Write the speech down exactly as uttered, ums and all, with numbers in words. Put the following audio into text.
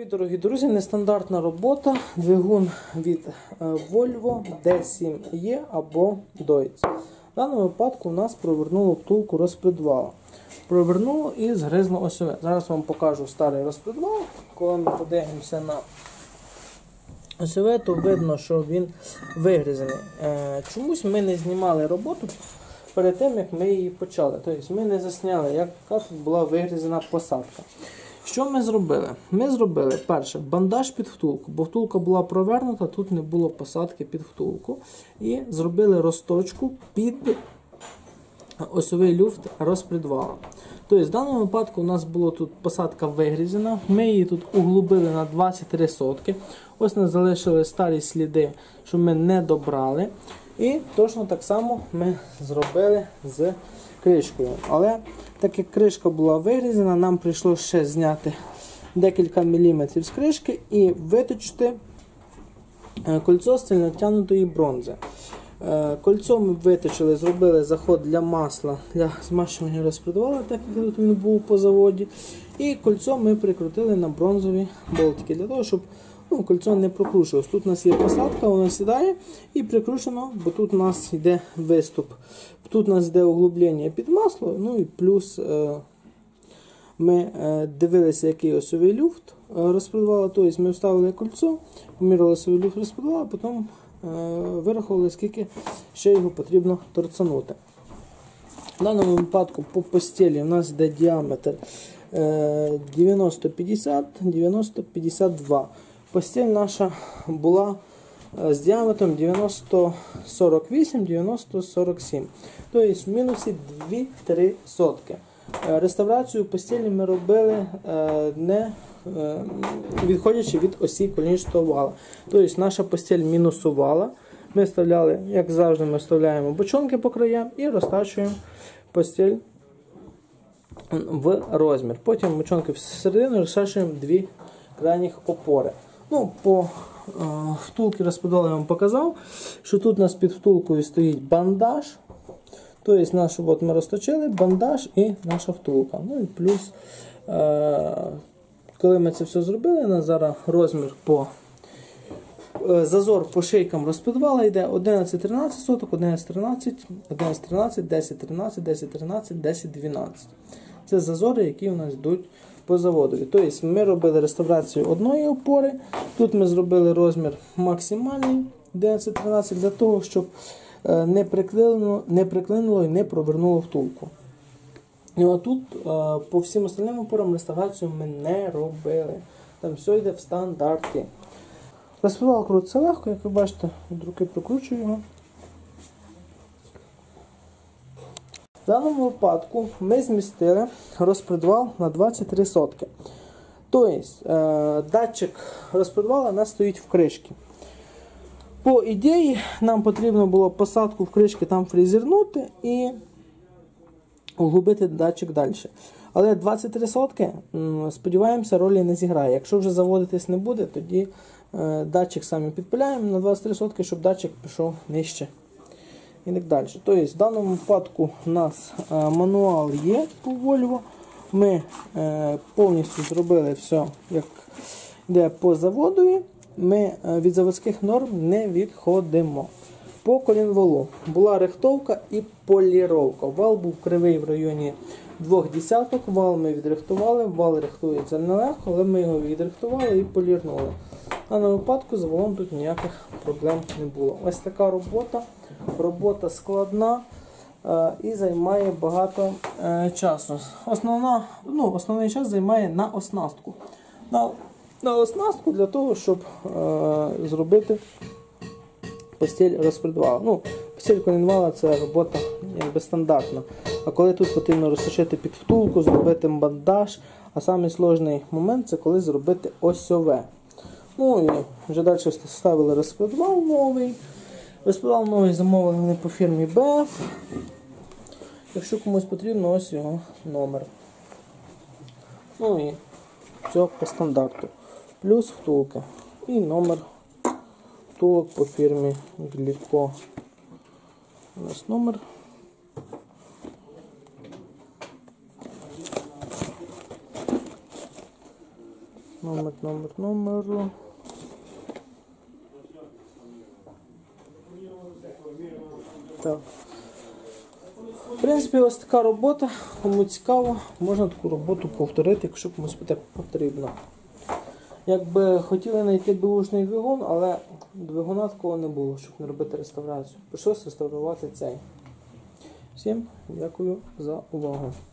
Привіт, дорогі друзі! Нестандартна робота, двигун від Volvo ді сім Е або Deutz. В даному випадку у нас провернуло втулку розпредвала. Провернуло і згризло осьове. Зараз вам покажу старий розпредвал. Коли ми подивимося на осьове, то видно, що він вигризений. Чомусь ми не знімали роботу перед тим, як ми її почали. Тобто ми не засняли, яка тут була вигризена посадка. Що ми зробили? Ми зробили, перше, бандаж під втулку, бо втулка була провернута, тут не було посадки під втулку. І зробили розточку під осьовий люфт розпредвала. Тобто, в даному випадку у нас була тут посадка вигрізена, ми її тут углубили на двадцять три сотки. Ось нас залишили старі сліди, що ми не добрали. І точно так само ми зробили з кришкою. Але так як кришка була вирізана, нам прийшлося ще зняти декілька міліметрів з кришки і виточити кольцо з цільнотягнутої бронзи. Кольцо ми виточили, зробили заход для масла, для змащування розпредвала, так як тут він був по заводі. І кольцо ми прикрутили на бронзові болтики, для того, щоб ну, кольцо не прокручувалось. Тут у нас є посадка, воно сідає і прикручено, бо тут у нас йде виступ. Тут у нас йде углублення під масло, ну і плюс е, ми е, дивилися, який осьовий люфт е, розпредвала. Тобто ми вставили кольцо, поміряли осьовий люфт розпредвала, а потім е, вирахували, скільки ще його потрібно торцанути. В даному випадку по постелі у нас йде діаметр е, дев'яносто п'ятдесят, дев'яносто п'ятдесят два. Постель наша була з діаметром дев'яносто сорок вісім, дев'яносто сорок сім. Тобто в мінусі дві-три сотки. Реставрацію постелі ми робили не відходячи від осі колінчатого вала. Тобто наша постель мінусувала. Ми вставляли, як завжди, ми вставляємо бочонки по краям і розтачуємо постель в розмір. Потім бочонки всередину розтачуємо дві крайніх опори. Ну, по е, втулки розпредвала я вам показав, що тут у нас під втулкою стоїть бандаж. Тобто нашу от ми розточили, бандаж і наша втулка. Ну і плюс, е, коли ми це все зробили, у нас зараз розмір по е, зазор по шийкам розпредвала йде одинадцять тринадцять соток, одинадцять тринадцять, одинадцять тринадцять, десять тринадцять, десять тринадцять, десять дванадцять. Це зазори, які у нас йдуть по заводові. Тобто ми робили реставрацію одної опори. Тут ми зробили розмір максимальний одинадцять тринадцять для того, щоб не приклинуло, не приклинуло і не провернуло втулку. І отут по всім остальним опорам реставрацію ми не робили. Там все йде в стандарті. Розпредвал крутиться легко, як ви бачите, від руки прокручую його. В даному випадку ми змістили розпредвал на двадцять три сотки. Тобто датчик розпредвала у нас стоїть в кришці. По ідеї нам потрібно було посадку в кришки там фрезернути і углубити датчик далі. Але двадцять три сотки, сподіваємося, ролі не зіграє. Якщо вже заводитись не буде, тоді датчик самі підпиляємо на двадцять три сотки, щоб датчик пішов нижче. І так далі. Тобто, в даному випадку у нас е, мануал є по Volvo. Ми е, повністю зробили все, як йде по заводові. Ми е, від заводських норм не відходимо. По колінвалу була рихтовка і поліровка. Вал був кривий в районі двох десяток. Вал ми відрихтували. Вал рихтується нелегко, але ми його відрихтували і полірнули. В даному випадку з валом тут ніяких проблем не було. Ось така робота. Робота складна е, і займає багато е, часу. Основна, ну, основний час займає на оснастку. На, на оснастку для того, щоб е, зробити постель розпредвала. Ну, постель колінвала – це робота якби стандартна. А коли тут потрібно розточити під втулку, зробити бандаж, а самий складний момент – це коли зробити осьове. Ну і вже далі ставили розпредвал новий. Розпредвал новий замовили вони по фірмі Б Ф. Якщо комусь потрібно, ось його номер. Ну і все по стандарту. Плюс втулка. І номер втулок по фірмі Гліко. У нас номер. Номер, номер, номер. Так. В принципі, ось така робота. Кому цікаво, можна таку роботу повторити, якщо комусь буде потрібно. Якби хотіли знайти беушний двигун, але двигуна такого не було, щоб не робити реставрацію. Прийшлося реставрувати цей. Всім дякую за увагу.